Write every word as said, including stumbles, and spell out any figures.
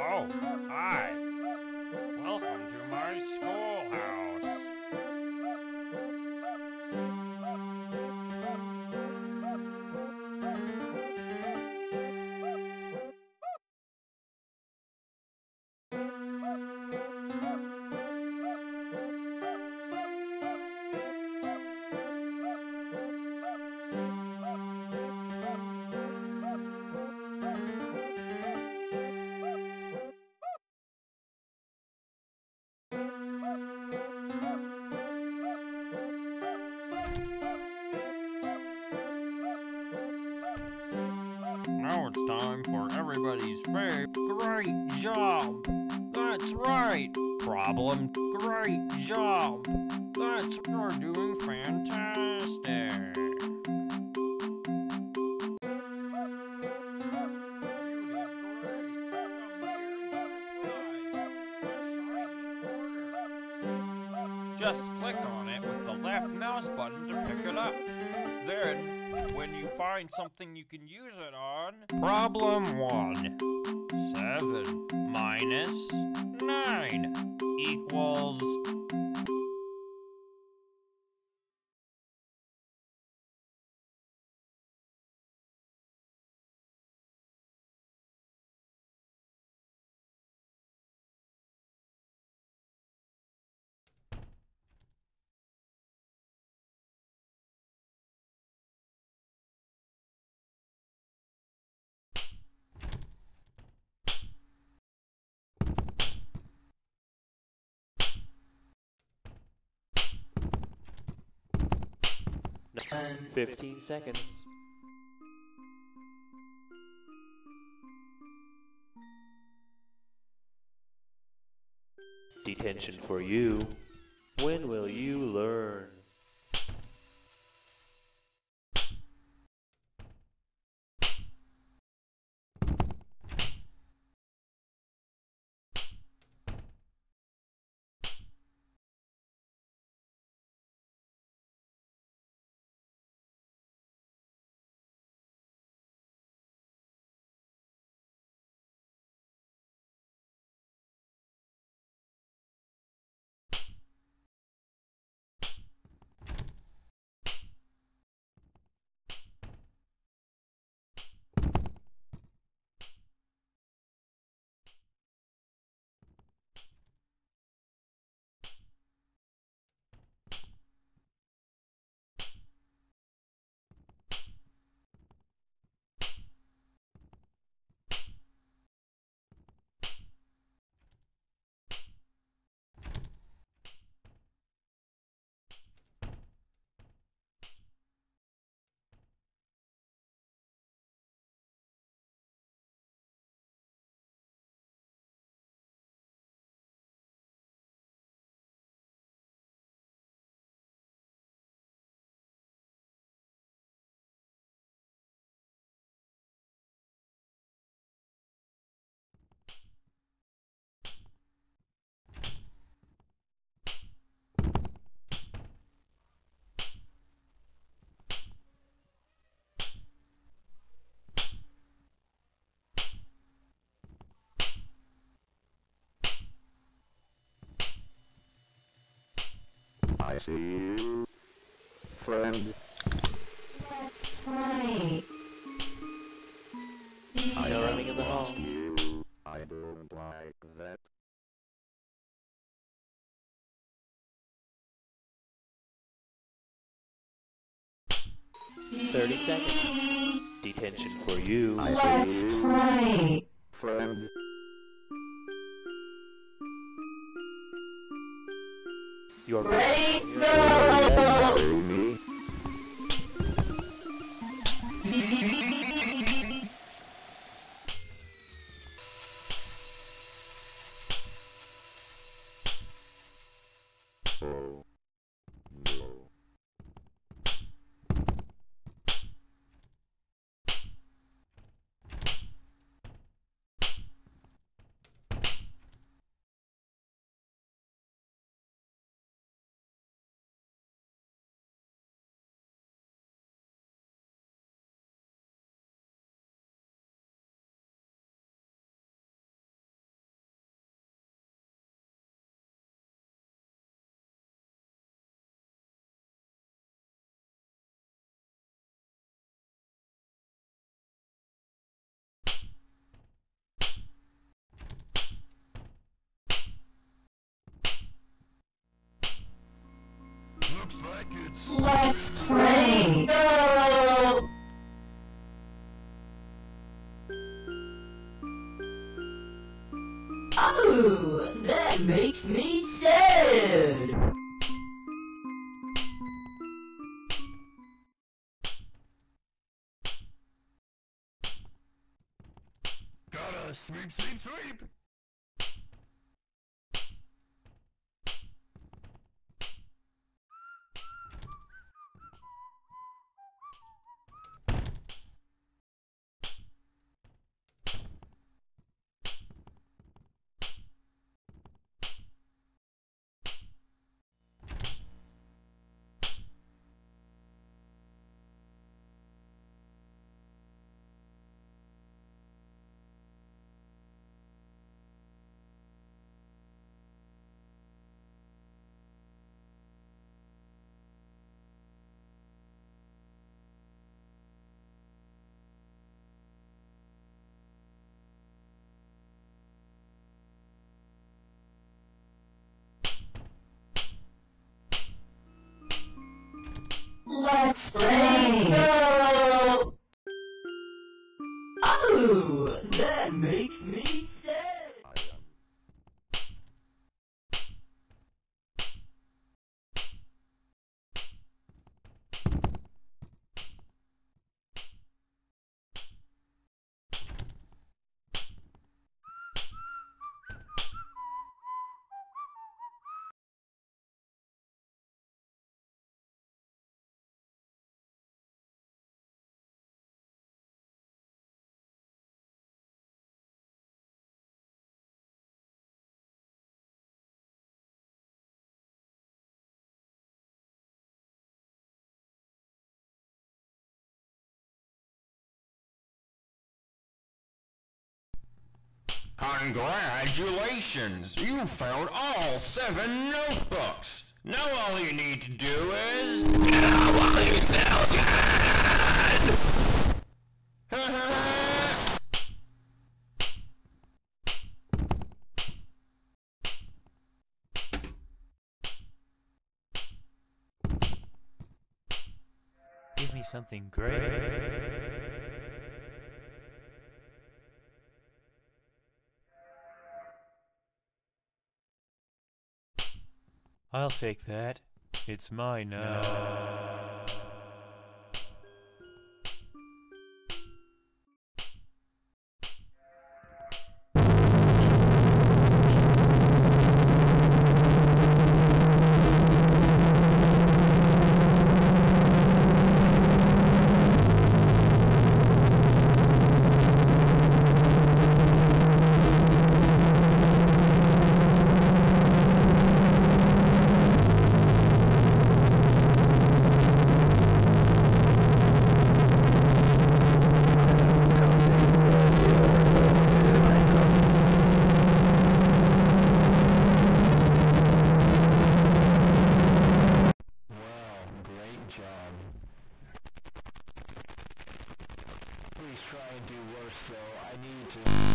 Oh, hi. Welcome to my schoolhouse. Now it's time for everybody's favorite. Great job! That's right! Problem. Great job! That's, you're doing fantastic! Just click on it with the left mouse button to pick it up. Then, when you find something you can use it on, problem one. seven minus nine equals... fifteen seconds. Detention for you. When will you learn? I see you, friend. Right. I No running in the hall. you. I don't like that. thirty seconds. Detention for you. I Left, see you, right. friend. You're Ready, ready. go! See me? Oh. Looks like it's... Let's play. Go! Oh, that makes me sad. Gotta sweep, sweep, sweep! Let's play. Go! Oh, that makes me sad. Congratulations! You found all seven notebooks! Now all you need to do is... Now all you Give me something great. I'll take that. It's mine now. Please try and do worse, though. I need to...